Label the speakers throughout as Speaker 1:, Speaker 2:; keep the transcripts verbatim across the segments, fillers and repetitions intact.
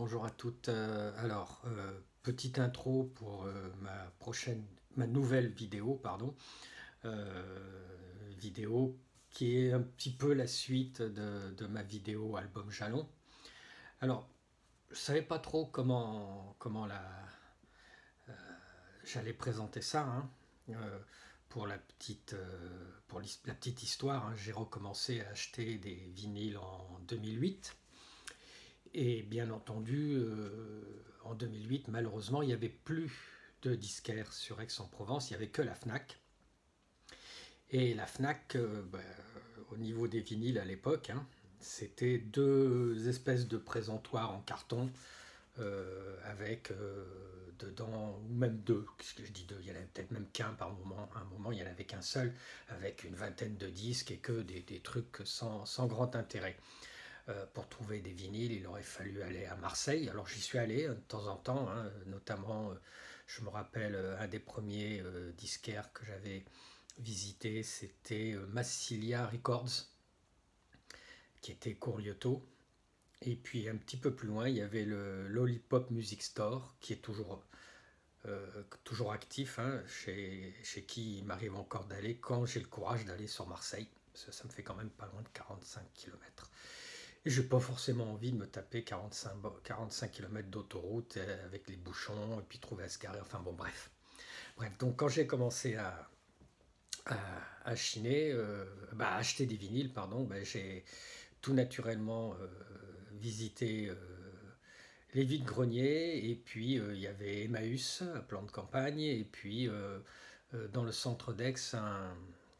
Speaker 1: bonjour à toutes. Euh, alors, euh, petite intro pour euh, ma prochaine, ma nouvelle vidéo, pardon. Euh, vidéo qui est un petit peu la suite de, de ma vidéo album Jalon. Alors, je savais pas trop comment, comment la, j'allais présenter ça. Hein. Euh, pour la petite, euh, pour la petite histoire, hein, j'ai recommencé à acheter des vinyles en deux mille huit. Et bien entendu, euh, en deux mille huit, malheureusement, il n'y avait plus de disquaires sur Aix-en-Provence, il n'y avait que la Fnac. Et la Fnac, euh, bah, au niveau des vinyles à l'époque, hein, c'était deux espèces de présentoirs en carton euh, avec euh, dedans, ou même deux, qu'est-ce que je dis deux, il y en avait peut-être même qu'un par moment, à un moment il n'y en avait qu'un seul, avec une vingtaine de disques et que des, des trucs sans, sans grand intérêt. Euh, pour trouver des vinyles, il aurait fallu aller à Marseille. Alors j'y suis allé euh, de temps en temps, hein, notamment, euh, je me rappelle, euh, un des premiers euh, disquaires que j'avais visité, c'était euh, Massilia Records, qui était Courlioto. Et puis un petit peu plus loin, il y avait le Lollipop Music Store, qui est toujours, euh, toujours actif, hein, chez, chez qui il m'arrive encore d'aller quand j'ai le courage d'aller sur Marseille. Ça, ça me fait quand même pas loin de quarante-cinq kilomètres. Et j'ai pas forcément envie de me taper quarante-cinq, quarante-cinq kilomètres d'autoroute avec les bouchons et puis trouver à se garer. Enfin bon, bref. Bref, donc quand j'ai commencé à, à, à chiner, euh, bah, à acheter des vinyles, pardon, bah, j'ai tout naturellement euh, visité euh, les vides-greniers. Et puis euh, il y avait Emmaüs, un plan de campagne. Et puis euh, euh, dans le centre d'Aix, un,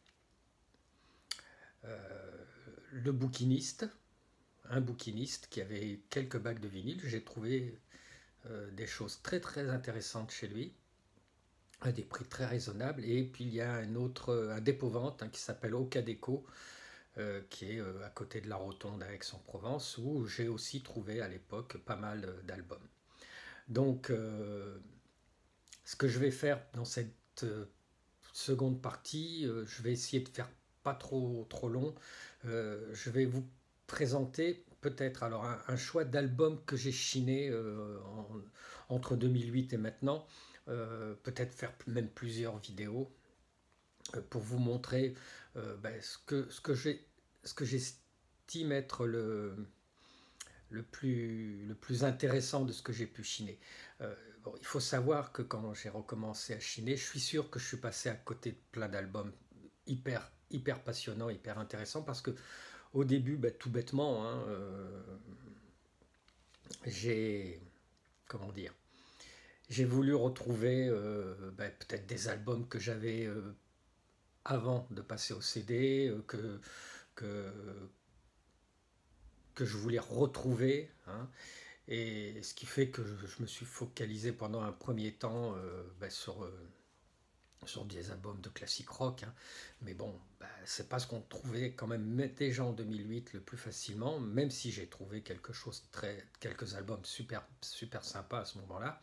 Speaker 1: euh, le bouquiniste. Un bouquiniste qui avait quelques bacs de vinyle. J'ai trouvé euh, des choses très très intéressantes chez lui, à des prix très raisonnables. Et puis il y a un autre, un dépôt-vente hein, qui s'appelle Ocadeco, euh, qui est euh, à côté de la Rotonde à Aix-en-Provence, où j'ai aussi trouvé à l'époque pas mal euh, d'albums. Donc euh, ce que je vais faire dans cette euh, seconde partie, euh, je vais essayer de faire pas trop trop long. Euh, je vais vous présenter peut-être alors un, un choix d'albums que j'ai chiné euh, en- entre deux mille huit et maintenant. Euh, peut-être faire même plusieurs vidéos euh, pour vous montrer euh, ben, ce que ce que j'ai ce que j'estime être le le plus, le plus intéressant de ce que j'ai pu chiner. Euh, bon, il faut savoir que quand j'ai recommencé à chiner, je suis sûr que je suis passé à côté de plein d'albums hyper, hyper passionnants, hyper intéressants, parce que au début, bah, tout bêtement, hein, euh, j'ai, comment dire, j'ai voulu retrouver euh, bah, peut-être des albums que j'avais euh, avant de passer au C D, euh, que, que, que je voulais retrouver, hein. Et ce qui fait que je, je me suis focalisé pendant un premier temps euh, bah, sur, euh, sur des albums de classique rock. Hein. Mais bon, bah, c'est pas ce qu'on trouvait quand même déjà en deux mille huit le plus facilement, même si j'ai trouvé quelque chose très, quelques albums super, super sympas à ce moment-là.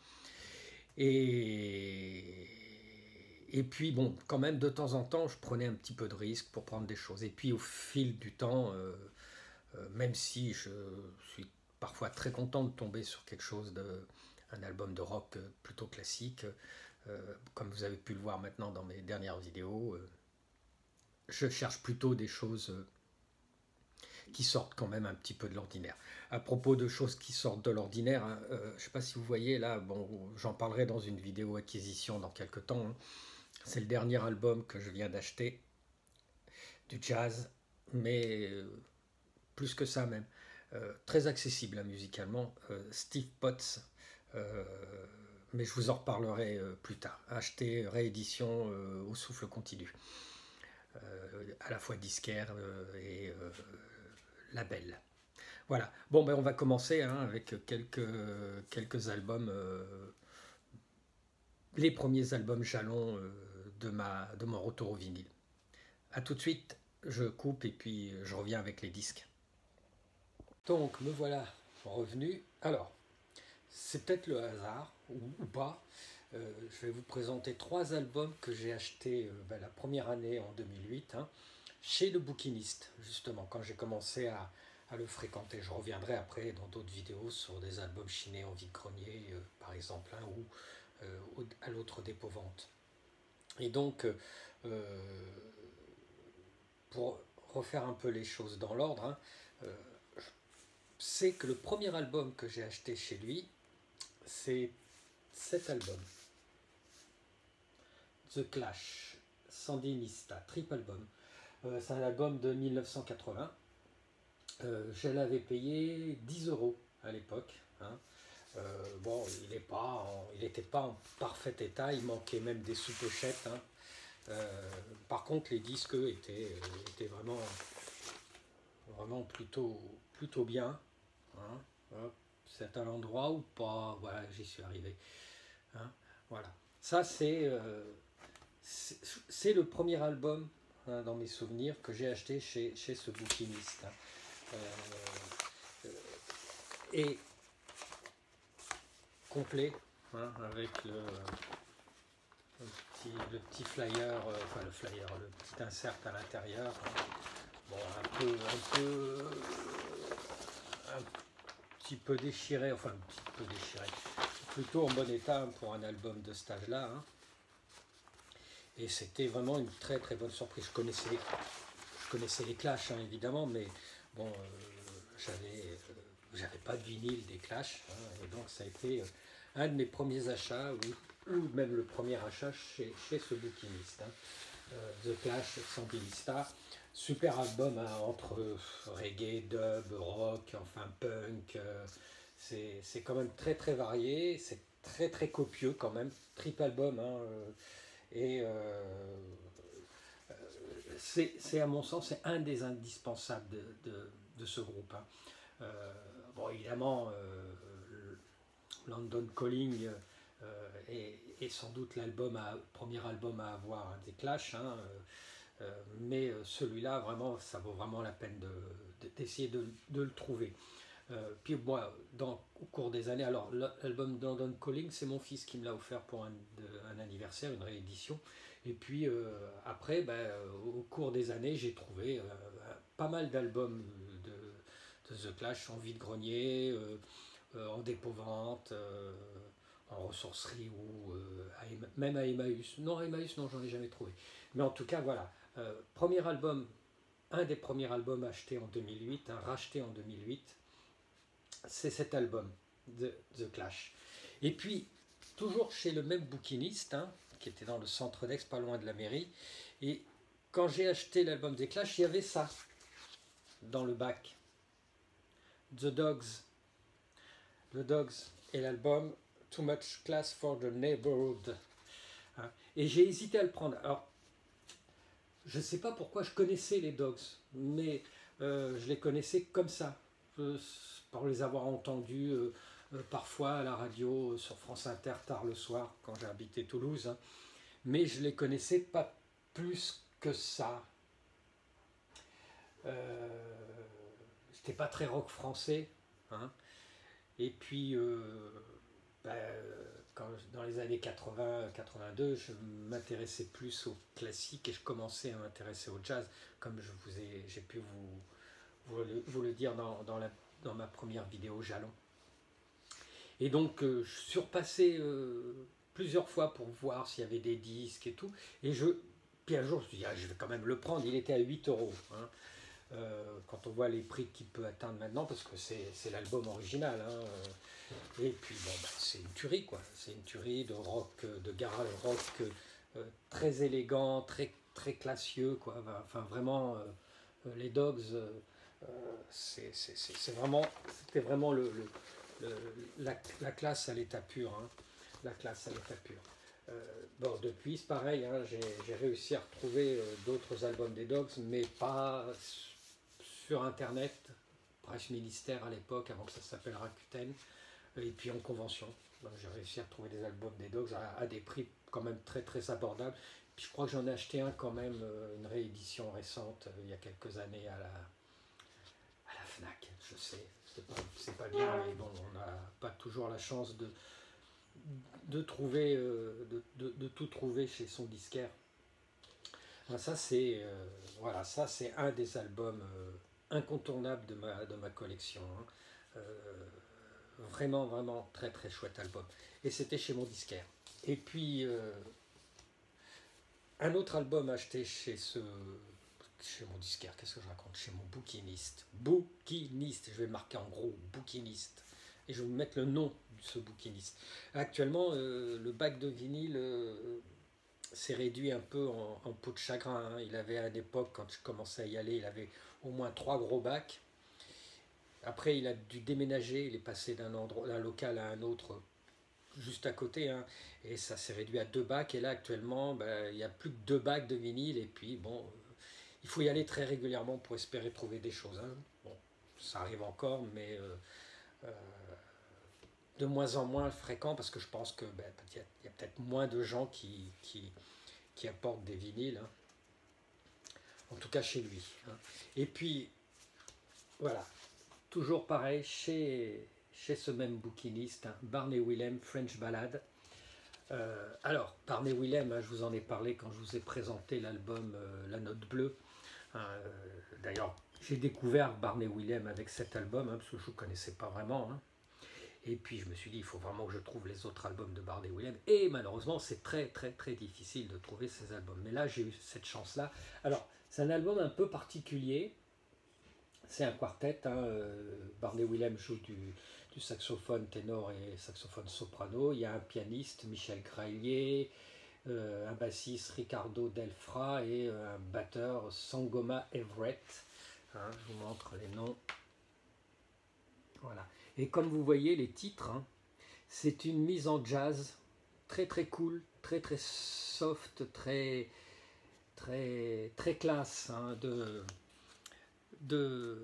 Speaker 1: Et, et puis bon, quand même de temps en temps, je prenais un petit peu de risque pour prendre des choses. Et puis au fil du temps, euh, euh, même si je suis parfois très content de tomber sur quelque chose de un album de rock euh, plutôt classique, euh, comme vous avez pu le voir maintenant dans mes dernières vidéos, euh, je cherche plutôt des choses euh, qui sortent quand même un petit peu de l'ordinaire. À propos de choses qui sortent de l'ordinaire, hein, euh, je ne sais pas si vous voyez là, bon, j'en parlerai dans une vidéo acquisition dans quelques temps. Hein. C'est le dernier album que je viens d'acheter, du jazz, mais euh, plus que ça même. Euh, très accessible hein, musicalement, euh, Steve Potts, euh, mais je vous en reparlerai euh, plus tard. Acheter réédition euh, au souffle continu, euh, à la fois disquaire euh, et euh, label. Voilà, bon ben on va commencer hein, avec quelques, quelques albums, euh, les premiers albums jalons euh, de, ma, de mon retour au vinyle. A tout de suite, je coupe et puis je reviens avec les disques. Donc me voilà revenu. Alors, c'est peut-être le hasard, ou, ou pas. Euh, je vais vous présenter trois albums que j'ai achetés euh, ben, la première année en deux mille huit, hein, chez le bouquiniste, justement, quand j'ai commencé à, à le fréquenter. Je reviendrai après dans d'autres vidéos sur des albums chinés en vide-grenier, euh, par exemple, hein, ou euh, à l'autre dépôt-vente. Et donc, euh, pour refaire un peu les choses dans l'ordre, hein, euh, c'est que le premier album que j'ai acheté chez lui, c'est cet album, The Clash, Sandinista, triple album. Euh, c'est un album de mille neuf cent quatre-vingts. Euh, je l'avais payé dix euros à l'époque. Hein. Euh, bon, il n'était pas, pas en parfait état, il manquait même des sous-pochettes. Hein. Euh, par contre, les disques étaient, étaient vraiment, vraiment plutôt, plutôt bien. Hein. C'est un endroit ou pas, voilà, j'y suis arrivé. Hein. Voilà. Ça, c'est euh, c'est le premier album, hein, dans mes souvenirs, que j'ai acheté chez, chez ce bouquiniste. Hein. Euh, et complet, hein, avec le, le, petit, le petit flyer, euh, enfin le flyer, le petit insert à l'intérieur. Hein. Bon, un peu, un peu, un petit peu déchiré, enfin un petit peu déchiré, plutôt en bon état pour un album de cet âge-là. Hein. Et c'était vraiment une très très bonne surprise. Je connaissais, je connaissais les Clash, hein, évidemment, mais bon, euh, j'avais, euh, j'avais pas de vinyle des Clash, hein, et donc ça a été euh, un de mes premiers achats, ou, ou même le premier achat chez, chez ce bouquiniste. Hein. Euh, The Clash, Sandinista, super album, hein, entre euh, reggae, dub, rock, enfin punk. Euh, c'est, c'est quand même très très varié, c'est très très copieux quand même, triple album. Hein, euh, et euh, c'est, c'est à mon sens, c'est un des indispensables de, de, de ce groupe. Hein. Euh, bon, évidemment, euh, London Calling euh, est, est sans doute l'album à, premier album à avoir, hein, des Clash, hein, euh, mais celui-là, vraiment, ça vaut vraiment la peine de, de, d'essayer de, de le trouver. Euh, puis moi, dans, au cours des années, alors l'album London Calling, c'est mon fils qui me l'a offert pour un, de, un anniversaire, une réédition. Et puis euh, après, ben, au cours des années, j'ai trouvé euh, pas mal d'albums de, de The Clash en vide-grenier, euh, euh, en dépôt-vente, euh, en ressourcerie ou euh, à, même à Emmaüs. Non, à Emmaüs, non, j'en ai jamais trouvé. Mais en tout cas, voilà. Euh, premier album, un des premiers albums achetés en deux mille huit, hein, racheté en deux mille huit. C'est cet album de The Clash. Et puis, toujours chez le même bouquiniste, hein, qui était dans le centre d'Aix, pas loin de la mairie, et quand j'ai acheté l'album des Clash, il y avait ça, dans le bac. The Dogs. The Dogs et l'album Too Much Class for the Neighborhood. Hein. Et j'ai hésité à le prendre. Alors, je ne sais pas pourquoi je connaissais les Dogs, mais euh, je les connaissais comme ça. Euh, pour les avoir entendus euh, euh, parfois à la radio euh, sur France Inter tard le soir quand j'ai habité Toulouse, hein. Mais je les connaissais pas plus que ça. Euh, J'étais pas très rock français, hein. Et puis euh, ben, quand, dans les années quatre-vingts quatre-vingt-deux, je m'intéressais plus au classique et je commençais à m'intéresser au jazz, comme je vous ai, j'ai pu vous, vous, le, vous le dire dans, dans la dans ma première vidéo Jalon. Et donc euh, je surpassais euh, plusieurs fois pour voir s'il y avait des disques et tout. Et je, puis un jour je me suis dit, ah, je vais quand même le prendre, il était à huit euros. Hein. Euh, quand on voit les prix qu'il peut atteindre maintenant, parce que c'est, c'est l'album original. Hein. Et puis bon, bah, c'est une tuerie, quoi. C'est une tuerie de rock, de garage rock euh, très élégant, très, très classieux, quoi. Enfin vraiment, euh, les Dogs... Euh, Euh, c'est, c'est, c'est vraiment, c'était vraiment le, le, le, la, la classe à l'état pur. Hein. La classe à l'état pur. Euh, bon, depuis, c'est pareil, hein, j'ai, j'ai réussi à retrouver euh, d'autres albums des Dogs, mais pas sur Internet, Presse Ministère à l'époque, avant que ça s'appelle Rakuten, et puis en convention. Donc, j'ai réussi à retrouver des albums des Dogs à, à des prix quand même très très abordables. Puis je crois que j'en ai acheté un quand même, euh, une réédition récente, euh, il y a quelques années à la Fnac, je sais, c'est pas, c'est pas bien, mais bon, on n'a pas toujours la chance de, de trouver, euh, de, de, de tout trouver chez son disquaire. Alors ça c'est, euh, voilà, ça c'est un des albums euh, incontournable de ma, de ma collection. Hein. Euh, vraiment, vraiment très très chouette album. Et c'était chez mon disquaire. Et puis, euh, un autre album acheté chez ce... Chez mon disquaire, qu'est-ce que je raconte? Chez mon bouquiniste. Bouquiniste, je vais le marquer en gros, bouquiniste. Et je vais vous mettre le nom de ce bouquiniste. Actuellement, euh, le bac de vinyle euh, s'est réduit un peu en, en peau de chagrin. Hein. Il avait à l'époque, quand je commençais à y aller, il avait au moins trois gros bacs. Après, il a dû déménager, il est passé d'un endroit, d'un local à un autre juste à côté, hein, et ça s'est réduit à deux bacs. Et là, actuellement, ben, il n'y a plus que deux bacs de vinyle. Et puis, bon, euh, il faut y aller très régulièrement pour espérer trouver des choses. Hein. Bon, ça arrive encore, mais euh, euh, de moins en moins fréquent parce que je pense que ben, y a, y a peut-être moins de gens qui, qui, qui apportent des vinyles. Hein. En tout cas, chez lui. Hein. Et puis, voilà. Toujours pareil, chez, chez ce même bouquiniste, hein, Barney Willem, French Ballad. Euh, alors, Barney Willem, hein, je vous en ai parlé quand je vous ai présenté l'album euh, La Note Bleue. Hein, euh, D'ailleurs, j'ai découvert Barney Willem avec cet album, hein, parce que je ne connaissais pas vraiment. Hein. Et puis, je me suis dit, il faut vraiment que je trouve les autres albums de Barney Willem. Et malheureusement, c'est très, très, très difficile de trouver ces albums. Mais là, j'ai eu cette chance-là. Alors, c'est un album un peu particulier. C'est un quartet, hein, euh, Barney Willem joue du, du saxophone ténor et saxophone soprano, il y a un pianiste, Michel Graillier, euh, un bassiste, Ricardo Delfra, et euh, un batteur, Sangoma Everett. Hein, je vous montre les noms. Voilà. Et comme vous voyez, les titres, hein, c'est une mise en jazz très très cool, très très soft, très très très classe, hein, de... De,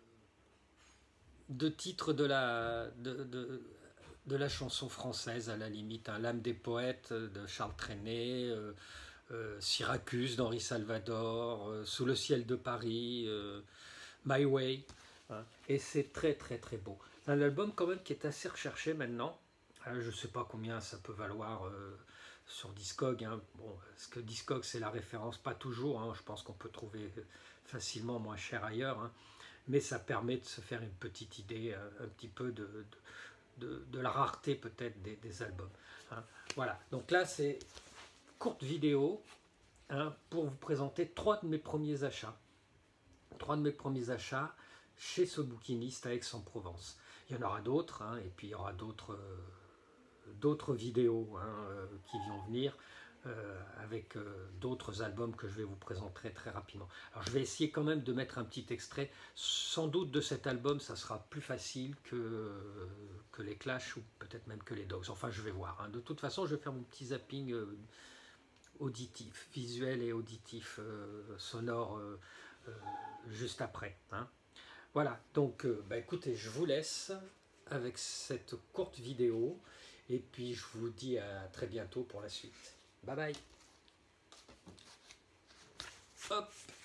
Speaker 1: de titres de la, de, de, de la chanson française, à la limite. Hein, L'âme des poètes de Charles Trenet, euh, euh, Syracuse d'Henri Salvador, euh, Sous le ciel de Paris, euh, My Way. Hein, et c'est très très très beau. C'est un album quand même qui est assez recherché maintenant. Hein, je ne sais pas combien ça peut valoir euh, sur Discog. Hein. Bon, parce que Discog c'est la référence, pas toujours. Hein, je pense qu'on peut trouver facilement moins cher ailleurs, hein, mais ça permet de se faire une petite idée euh, un petit peu de, de, de, de la rareté peut-être des, des albums. Hein. Voilà, donc là c'est courte vidéo, hein, pour vous présenter trois de mes premiers achats. Trois de mes premiers achats chez ce bouquiniste à Aix-en-Provence. Il y en aura d'autres, hein, et puis il y aura d'autres euh, d'autres vidéos, hein, euh, qui vont venir. Euh, avec euh, d'autres albums que je vais vous présenter très rapidement. Alors je vais essayer quand même de mettre un petit extrait, sans doute de cet album, ça sera plus facile que, euh, que les Clash ou peut-être même que les Dogs, enfin je vais voir. Hein. De toute façon je vais faire mon petit zapping euh, auditif, visuel et auditif, euh, sonore, euh, euh, juste après. Hein. Voilà, donc euh, bah, écoutez, je vous laisse avec cette courte vidéo et puis je vous dis à très bientôt pour la suite. Bye bye. Hop.